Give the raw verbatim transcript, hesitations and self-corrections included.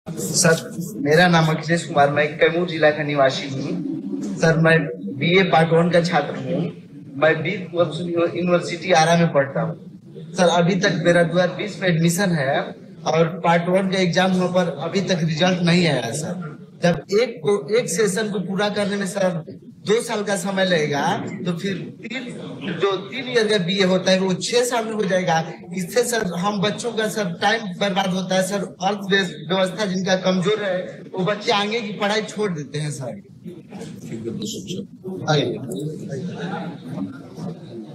Sir, मेरा नाम अखिलेश कुमार, मैं कैमूर जिला का निवासी हूँ। सर, मैं बीए पार्ट वन का छात्र हूँ। मैं बीट यूनिवर्सिटी आरा में पढ़ता हूँ। सर, अभी तक मेरा दो हजार बीस में एडमिशन है और पार्ट वन का एग्जाम हुआ पर अभी तक रिजल्ट नहीं आया है। सर, जब एक को एक सेशन को पूरा करने में सर दो साल का समय लगेगा, तो फिर तीन जो तीन ईयर का बीए होता है वो छह साल में हो जाएगा। इससे सर हम बच्चों का सर टाइम बर्बाद होता है। सर, अर्थ व्यवस्था जिनका कमजोर है वो बच्चे आगे की पढ़ाई छोड़ देते हैं। सर,